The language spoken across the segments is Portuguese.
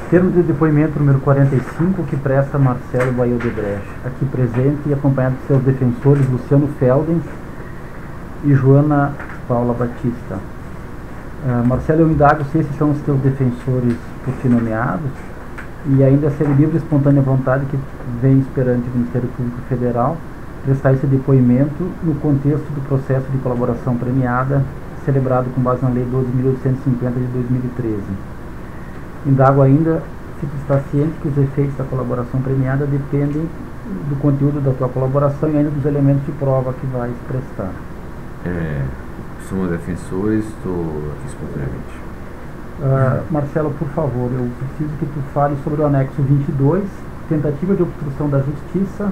Termo de depoimento número 45, que presta Marcelo Baio de Brecht, aqui presente e acompanhado de seus defensores Luciano Feldens e Joana Paula Batista. Marcelo, eu indago se esses são os teus defensores por ti nomeados e ainda ser livre e espontânea vontade que vem perante o Ministério Público Federal prestar esse depoimento no contexto do processo de colaboração premiada celebrado com base na Lei 12.850 de 2013. Indago ainda se tu está ciente que os efeitos da colaboração premiada dependem do conteúdo da tua colaboração e ainda dos elementos de prova que vais prestar. Somos defensores, estou aqui espontaneamente. Marcelo, por favor, eu preciso que tu fale sobre o anexo 22, tentativa de obstrução da justiça,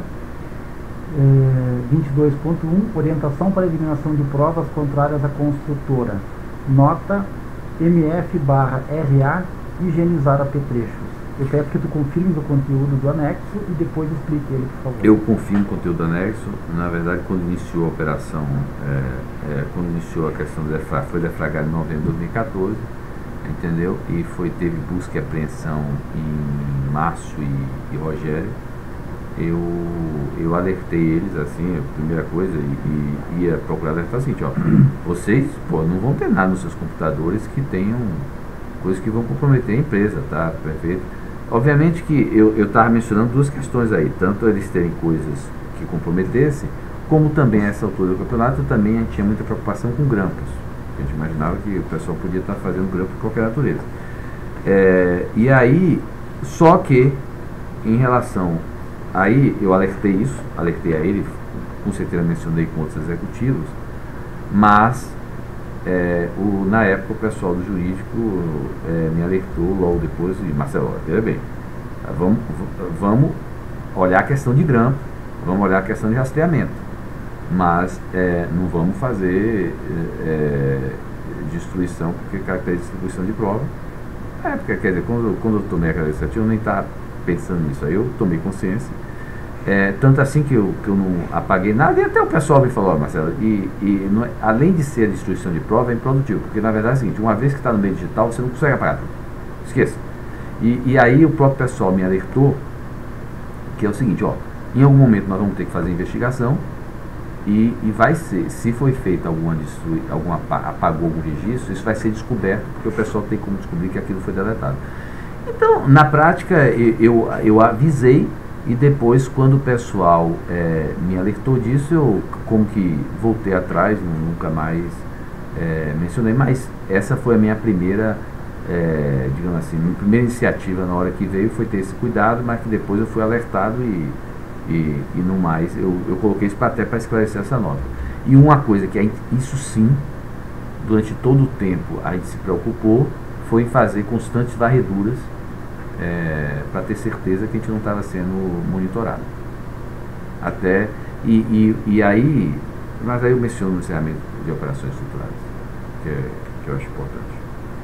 22.1, orientação para eliminação de provas contrárias à construtora, nota MF/RA, higienizar apetrechos. Eu peço que tu confirmes o conteúdo do anexo e depois explique ele, por favor. Eu confirmo o conteúdo do anexo. Na verdade, quando iniciou a operação, quando iniciou a questão do defrag, foi defragado em novembro de 2014, entendeu? E teve busca e apreensão em Márcio e Rogério. Eu alertei eles, assim, a primeira coisa, e ia procurar alertar assim, ó, vocês, não vão ter nada nos seus computadores que tenham coisas que vão comprometer a empresa, tá? Perfeito? Obviamente que eu estava mencionando duas questões aí, tanto eles terem coisas que comprometessem, como também a essa altura do campeonato, também a gente tinha muita preocupação com grampos. A gente imaginava que o pessoal podia estar fazendo grampo de qualquer natureza. E aí, só que, em relação, aí eu alertei a ele, com certeza mencionei com outros executivos, mas na época o pessoal do jurídico me alertou logo depois de Marcelo, veja bem, vamos olhar a questão de grampo, vamos olhar a questão de rastreamento, mas não vamos fazer destruição, porque caracteriza distribuição de prova. Porque, quer dizer, quando eu tomei aquela iniciativa, eu nem estava pensando nisso, aí eu tomei consciência. Tanto assim que eu não apaguei nada, e até o pessoal me falou, Marcelo, não, além de ser a destruição de prova, é improdutivo, porque na verdade é o seguinte, uma vez que está no meio digital, você não consegue apagar tudo, esqueça. E aí o próprio pessoal me alertou, que é o seguinte, em algum momento nós vamos ter que fazer investigação, e vai ser, se foi feita apagou algum registro, isso vai ser descoberto, porque o pessoal tem como descobrir que aquilo foi deletado. Então, na prática, eu avisei, e depois, quando o pessoal me alertou disso, eu como que voltei atrás, nunca mais mencionei, mas essa foi a minha primeira, digamos assim, minha primeira iniciativa na hora que veio, foi ter esse cuidado, mas que depois eu fui alertado e não mais, eu coloquei isso até para esclarecer essa nota. E uma coisa que isso sim, durante todo o tempo a gente se preocupou, foi em fazer constantes varreduras, para ter certeza que a gente não estava sendo monitorado. Aí, mas aí eu menciono o encerramento de operações estruturadas, que eu acho importante.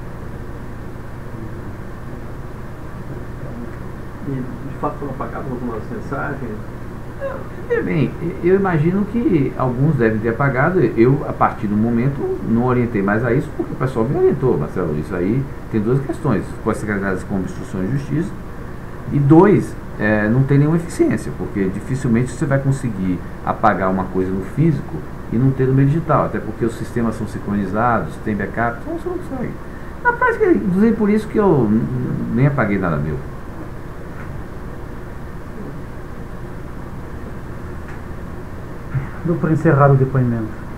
E de fato foram apagadas algumas mensagens? Bem, eu imagino que alguns devem ter apagado. Eu, a partir do momento, não orientei mais a isso, porque o pessoal me orientou, Marcelo. Isso aí tem duas questões: pode ser caracterizado como obstrução de justiça, e dois, não tem nenhuma eficiência, porque dificilmente você vai conseguir apagar uma coisa no físico e não ter no meio digital, até porque os sistemas são sincronizados, tem backup, então você não consegue. Na prática, inclusive por isso que eu nem apaguei nada meu. Dou para encerrar o depoimento.